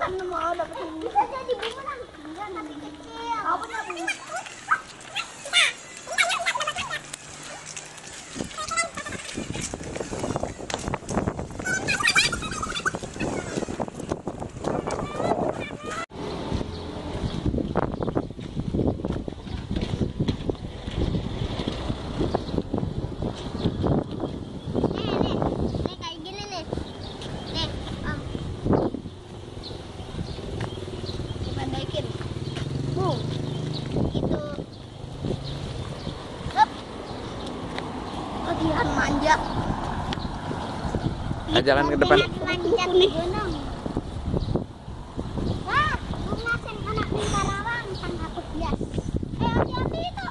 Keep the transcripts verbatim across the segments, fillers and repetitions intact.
kan mau dapat bisa jadi bumerang. Enggak, tapi kecil. Apa nih? Latihan manjat. Nah, jalan ke depan. Manjat di gunung. Wah, bunga sen anak di Karawang sang hapus bias. Eh, hati-hati itu.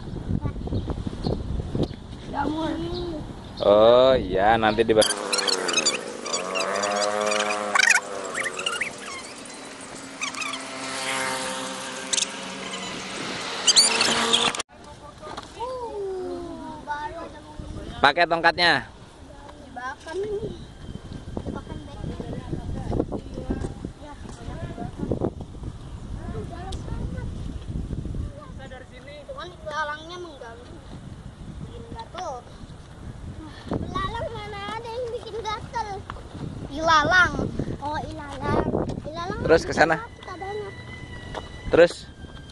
Jamur. Oh iya, nanti di pakai tongkatnya. Jebakan nih. Jebakan baik. Ya. Dalam banget. Dari sini. Cuman belalangnya mengganggu. Bikin gatel. Belalang mana ada yang bikin gatel? Ilalang. Oh, ilalang. Ilalang. Terus ke sana. Terus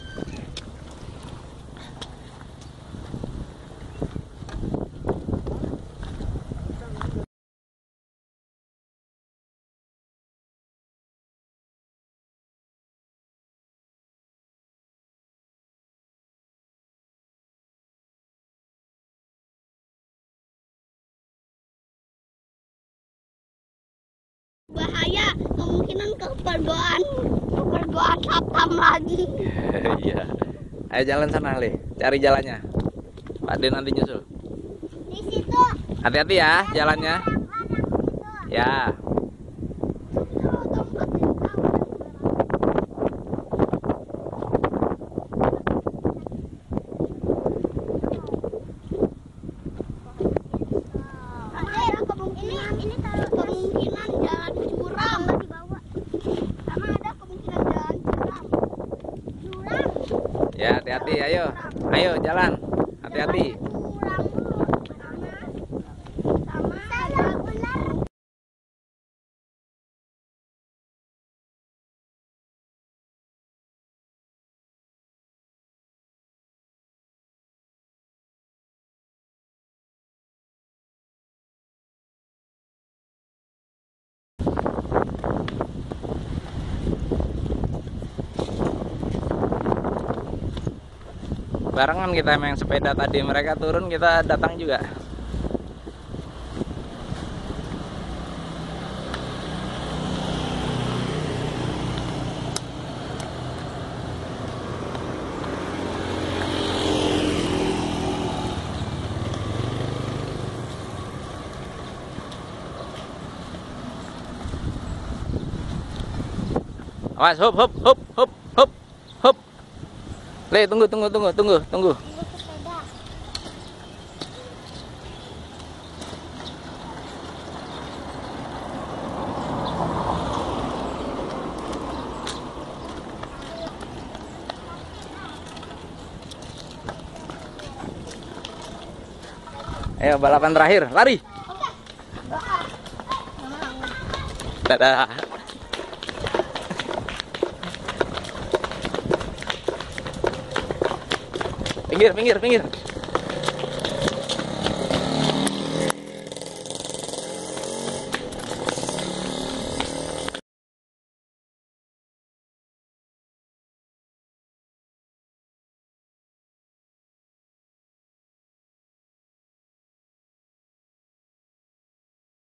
bahaya, kemungkinan kepergok kepergokan Satam lagi. iya. Ayo jalan sana, Le. Cari jalannya. Pak De nanti nyusul. Di situ. Hati-hati ya jalannya. Ya. Ini kemungkinan jalan curam di bawah. Sama ada kemungkinan jalan curam. Curam. Ya, hati-hati. Ayo. Ayo jalan. Hati-hati. Curam dulu. Sama ada ular. Barengan kita main sepeda tadi, mereka turun kita datang juga. Awas, hop hop hop hop hop hop. Le, tunggu tunggu tunggu tunggu tunggu. Sepeda. Ayo balapan terakhir, lari. Dadah. Pinggir, pinggir, pinggir.